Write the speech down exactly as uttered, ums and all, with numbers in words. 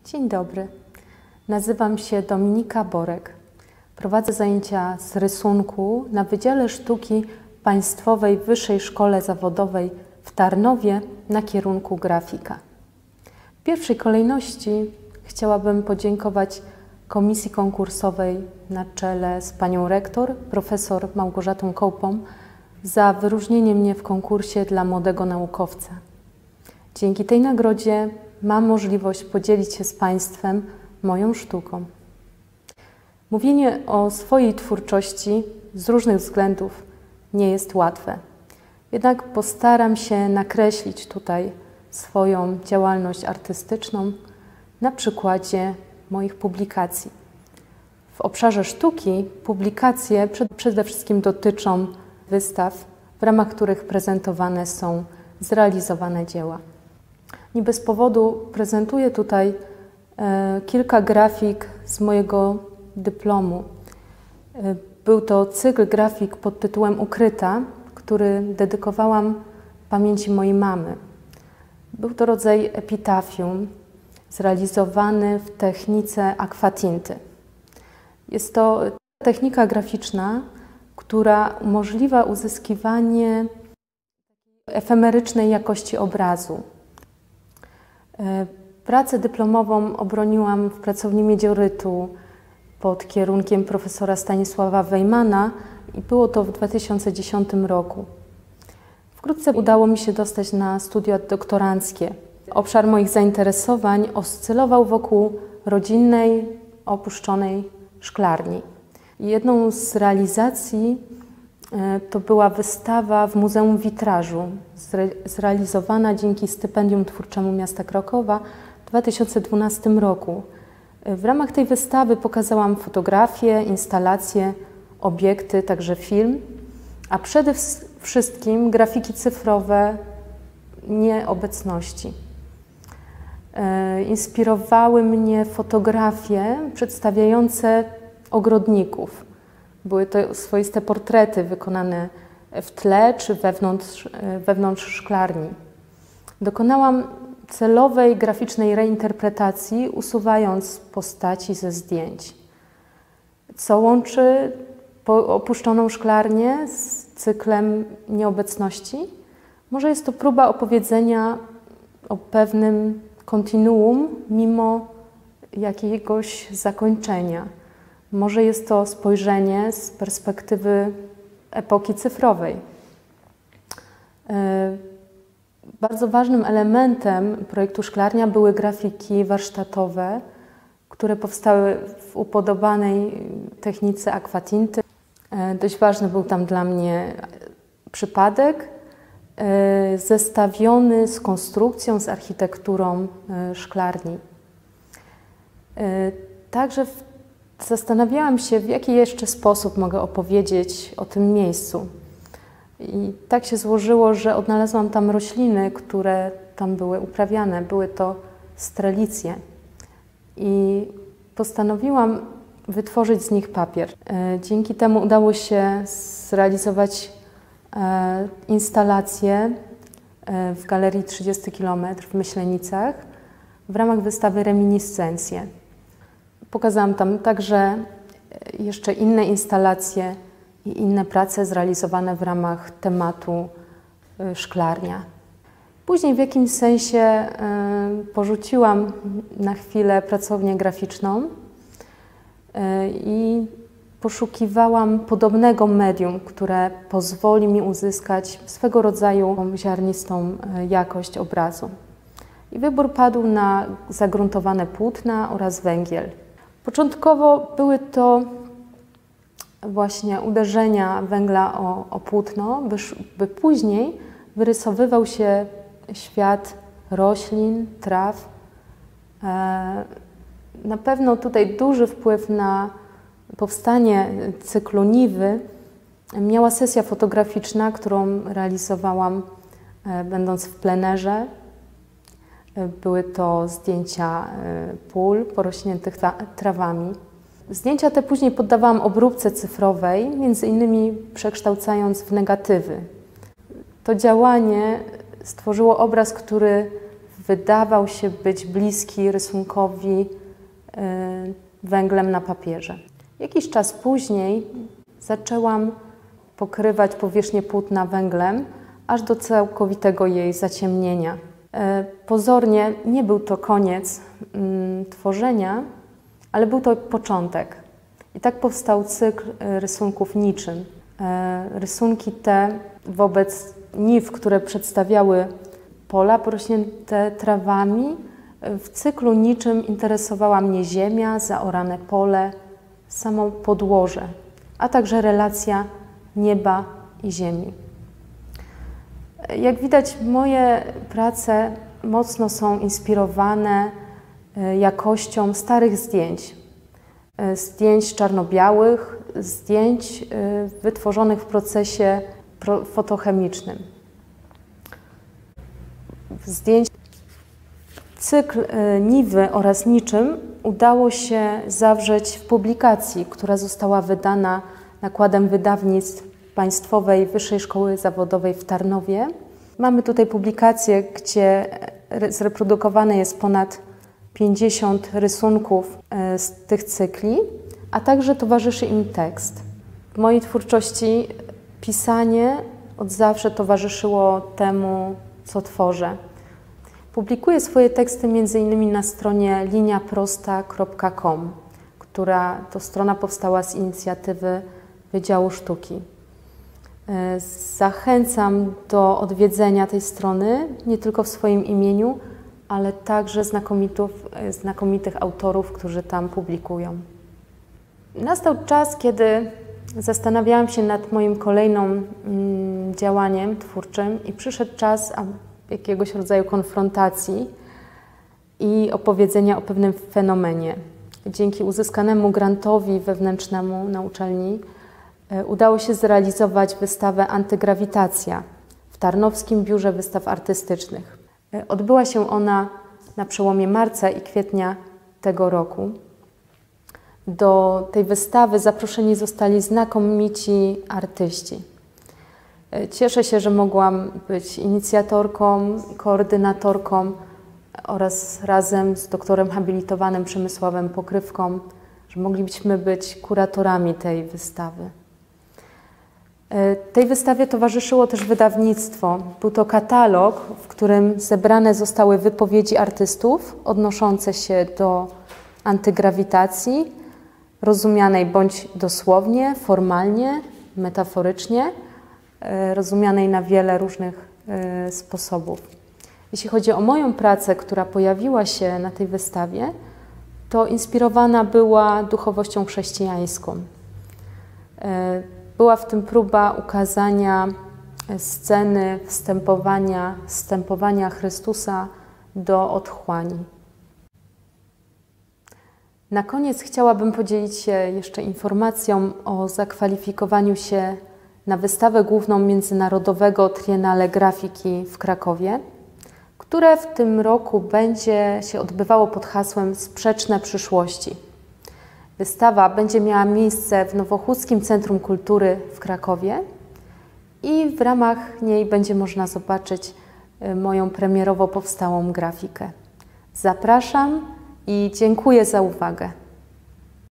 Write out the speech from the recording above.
Dzień dobry, nazywam się Dominika Borek. Prowadzę zajęcia z rysunku na Wydziale Sztuki Państwowej Wyższej Szkole Zawodowej w Tarnowie na kierunku grafika. W pierwszej kolejności chciałabym podziękować komisji konkursowej na czele z panią rektor, profesor Małgorzatą Kołpą, za wyróżnienie mnie w konkursie dla młodego naukowca. Dzięki tej nagrodzie mam możliwość podzielić się z Państwem moją sztuką. Mówienie o swojej twórczości z różnych względów nie jest łatwe. Jednak postaram się nakreślić tutaj swoją działalność artystyczną na przykładzie moich publikacji. W obszarze sztuki publikacje przede wszystkim dotyczą wystaw, w ramach których prezentowane są zrealizowane dzieła. Nie bez powodu prezentuję tutaj e, kilka grafik z mojego dyplomu. E, był to cykl grafik pod tytułem Ukryta, który dedykowałam pamięci mojej mamy. Był to rodzaj epitafium zrealizowany w technice aquatinty. Jest to technika graficzna, która umożliwia uzyskiwanie efemerycznej jakości obrazu. Pracę dyplomową obroniłam w pracowni miedziorytu pod kierunkiem profesora Stanisława Wejmana i było to w dwa tysiące dziesiątym roku. Wkrótce udało mi się dostać na studia doktoranckie. Obszar moich zainteresowań oscylował wokół rodzinnej, opuszczonej szklarni. Jedną z realizacji to była wystawa w Muzeum Witrażu, zre zrealizowana dzięki stypendium twórczemu miasta Krakowa w dwa tysiące dwunastym roku. W ramach tej wystawy pokazałam fotografie, instalacje, obiekty, także film, a przede wszystkim grafiki cyfrowe nieobecności. Inspirowały mnie fotografie przedstawiające ogrodników. Były to swoiste portrety wykonane w tle czy wewnątrz, wewnątrz szklarni. Dokonałam celowej graficznej reinterpretacji, usuwając postaci ze zdjęć, co łączy opuszczoną szklarnię z cyklem nieobecności. Może jest to próba opowiedzenia o pewnym kontinuum mimo jakiegoś zakończenia. Może jest to spojrzenie z perspektywy epoki cyfrowej. Bardzo ważnym elementem projektu Szklarnia były grafiki warsztatowe, które powstały w upodobanej technice aquatinty. Dość ważny był tam dla mnie przypadek zestawiony z konstrukcją, z architekturą szklarni. Także w Zastanawiałam się, w jaki jeszcze sposób mogę opowiedzieć o tym miejscu. I tak się złożyło, że odnalazłam tam rośliny, które tam były uprawiane. Były to strelicje. I postanowiłam wytworzyć z nich papier. Dzięki temu udało się zrealizować instalację w Galerii trzydzieści kilometrów w Myślenicach w ramach wystawy Reminiscencje. Pokazałam tam także jeszcze inne instalacje i inne prace zrealizowane w ramach tematu szklarnia. Później w jakimś sensie porzuciłam na chwilę pracownię graficzną i poszukiwałam podobnego medium, które pozwoli mi uzyskać swego rodzaju ziarnistą jakość obrazu. I wybór padł na zagruntowane płótna oraz węgiel. Początkowo były to właśnie uderzenia węgla o, o płótno, by, by później wyrysowywał się świat roślin, traw. Na pewno tutaj duży wpływ na powstanie cyklu Niwy miała sesja fotograficzna, którą realizowałam będąc w plenerze. Były to zdjęcia pól porośniętych trawami. Zdjęcia te później poddawałam obróbce cyfrowej, między innymi przekształcając w negatywy. To działanie stworzyło obraz, który wydawał się być bliski rysunkowi węglem na papierze. Jakiś czas później zaczęłam pokrywać powierzchnię płótna węglem, aż do całkowitego jej zaciemnienia. Pozornie nie był to koniec mm, tworzenia, ale był to początek. I tak powstał cykl rysunków niczym. Rysunki te wobec niw, które przedstawiały pola porośnięte trawami, w cyklu niczym interesowała mnie ziemia, zaorane pole, samo podłoże, a także relacja nieba i ziemi. Jak widać, moje prace mocno są inspirowane jakością starych zdjęć. Zdjęć czarno-białych, zdjęć wytworzonych w procesie fotochemicznym. Zdjęć Cykl Niwy oraz Niczym udało się zawrzeć w publikacji, która została wydana nakładem wydawnictw Państwowej Wyższej Szkoły Zawodowej w Tarnowie. Mamy tutaj publikację, gdzie zreprodukowane jest ponad pięćdziesiąt rysunków z tych cykli, a także towarzyszy im tekst. W mojej twórczości pisanie od zawsze towarzyszyło temu, co tworzę. Publikuję swoje teksty między innymi na stronie linia prosta kropka com, która to strona powstała z inicjatywy Wydziału Sztuki. Zachęcam do odwiedzenia tej strony nie tylko w swoim imieniu, ale także znakomitych, znakomitych autorów, którzy tam publikują. Nastał czas, kiedy zastanawiałam się nad moim kolejnym mm, działaniem twórczym i przyszedł czas jakiegoś rodzaju konfrontacji i opowiedzenia o pewnym fenomenie. Dzięki uzyskanemu grantowi wewnętrznemu na uczelni udało się zrealizować wystawę Antygrawitacja w Tarnowskim Biurze Wystaw Artystycznych. Odbyła się ona na przełomie marca i kwietnia tego roku. Do tej wystawy zaproszeni zostali znakomici artyści. Cieszę się, że mogłam być inicjatorką, koordynatorką oraz razem z doktorem habilitowanym Przemysławem Pokrywką, że moglibyśmy być kuratorami tej wystawy. Tej wystawie towarzyszyło też wydawnictwo. Był to katalog, w którym zebrane zostały wypowiedzi artystów odnoszące się do antygrawitacji, rozumianej bądź dosłownie, formalnie, metaforycznie, rozumianej na wiele różnych sposobów. Jeśli chodzi o moją pracę, która pojawiła się na tej wystawie, to inspirowana była duchowością chrześcijańską. Była w tym próba ukazania sceny wstępowania, wstępowania Chrystusa do otchłani. Na koniec chciałabym podzielić się jeszcze informacją o zakwalifikowaniu się na wystawę główną Międzynarodowego Triennale Grafiki w Krakowie, które w tym roku będzie się odbywało pod hasłem Sprzeczne przyszłości. Wystawa będzie miała miejsce w Nowochódzkim Centrum Kultury w Krakowie i w ramach niej będzie można zobaczyć moją premierowo powstałą grafikę. Zapraszam i dziękuję za uwagę.